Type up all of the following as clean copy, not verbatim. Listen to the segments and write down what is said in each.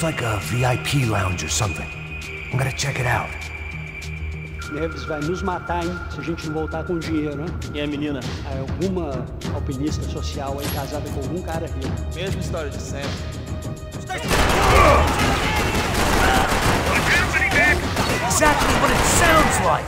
Looks like a VIP lounge or something. I'm gonna check it out. Neves vai nos matar, hein, se a gente não voltar com dinheiro, hein? E a menina? Alguma alpinista social aí casada com algum cara rico. Mesma história de sempre. Exactly what it sounds like!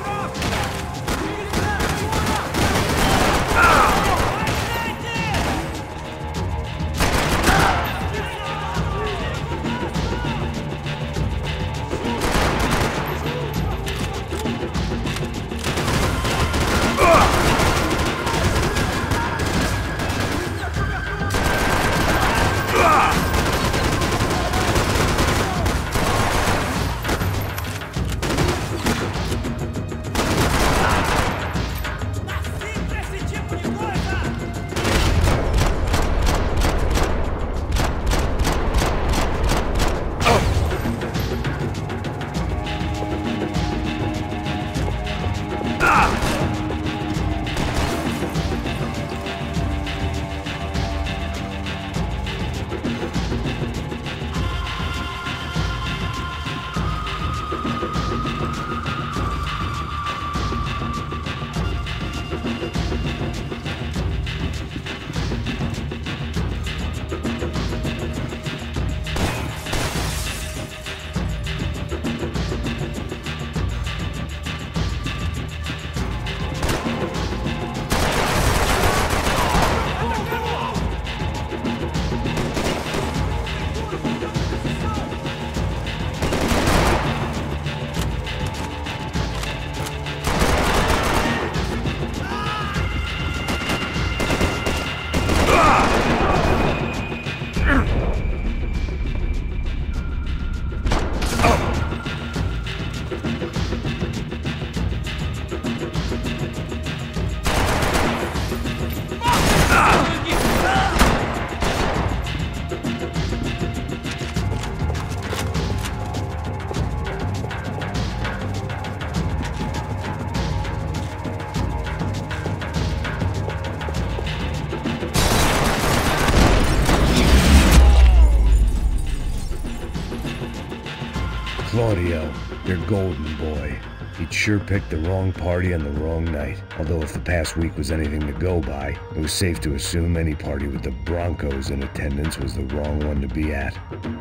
Claudio, your golden boy. He'd sure picked the wrong party on the wrong night. Although if the past week was anything to go by, it was safe to assume any party with the Broncos in attendance was the wrong one to be at.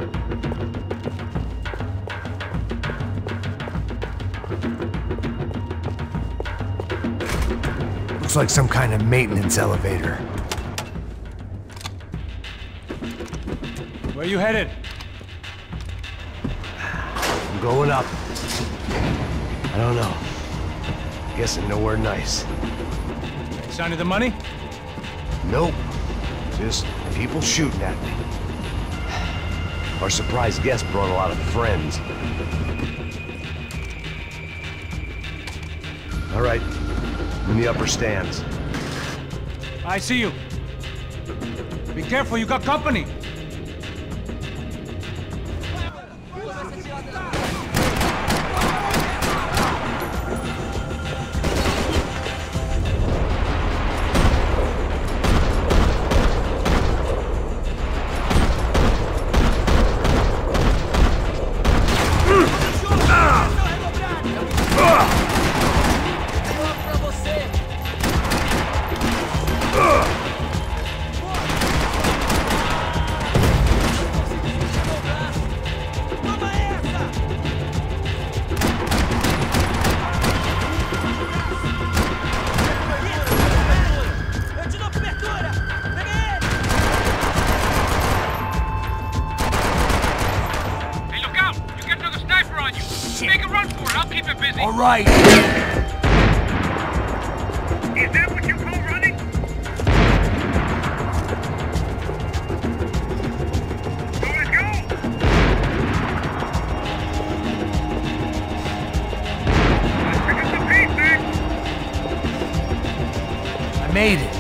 Looks like some kind of maintenance elevator. Where you headed? I'm going up. I don't know. Guessing nowhere nice. Sign of the money? Nope. Just people shooting at me. Our surprise guest brought a lot of friends. All right. In the upper stands. I see you. Be careful, you got company. All right. Is that what you call running? So let's go. Let's pick up the pace, man. I made it.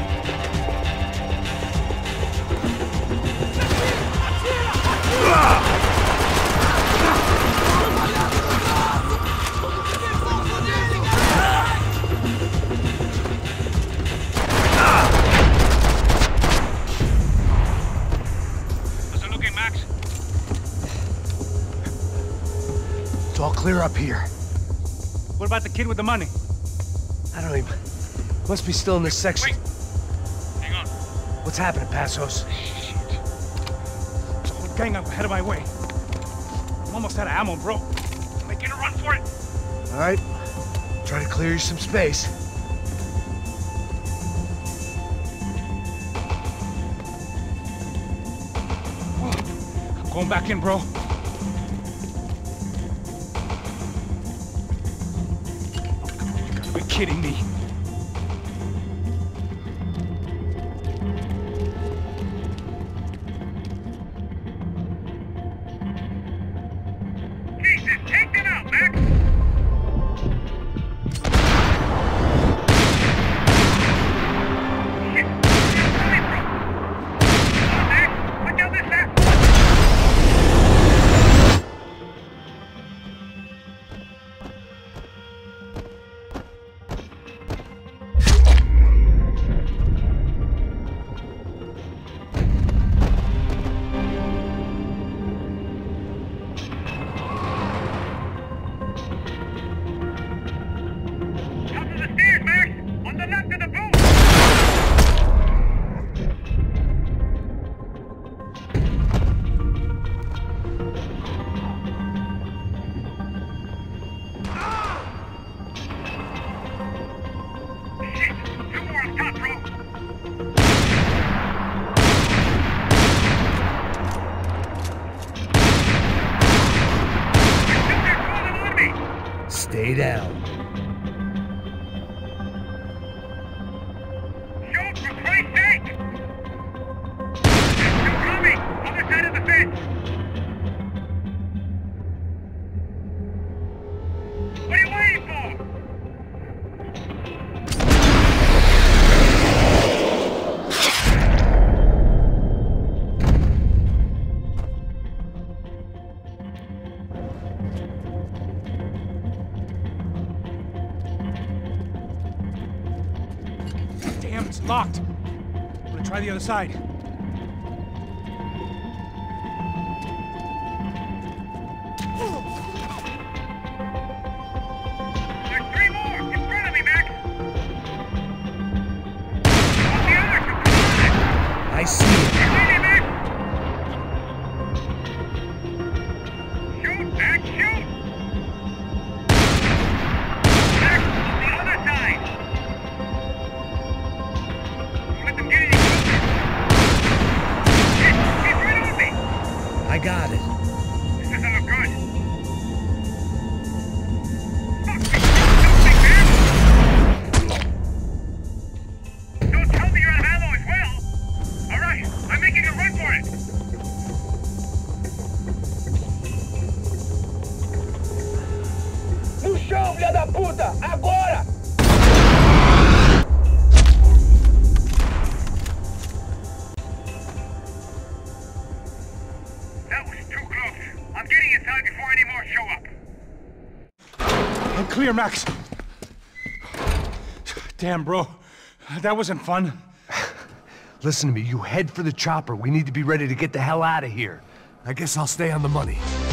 It's all clear up here. What about the kid with the money? I don't even... Must be still in this section. Wait. Hang on. What's happening, Passos? There's a whole gang up ahead of my way. I'm almost out of ammo, bro. I'm making a run for it. All right. Try to clear you some space. I'm going back in, bro. You gotta be kidding me. Jesus, take them out, Max. Shit, where's it coming from? Come on, Max. Put down this last one. Top of the stairs, Max. On the left of the booth. Shit, two more up top, bro. They're still there calling on me. Stay down. Shoot, for Christ's sake! They're still coming! Other side of the fence! What are you waiting for? Damn, it's locked. I'm gonna try the other side. There's three more! In front of me, Max! On the other, come on! I see it. You ready, Max? Shoot, Max, shoot! Max, on the other side! Don't let them get any closer! Shit, he's right on me! I got it. This doesn't look good. Fuck, we killed something, man! Don't tell me you're out of ammo as well! Alright, I'm making a run for it! No chão, filha da puta! Agora! That was too close. I'm getting inside before any more show up. I'm clear, Max. Damn, bro. That wasn't fun. Listen to me. You head for the chopper. We need to be ready to get the hell out of here. I guess I'll stay on the money.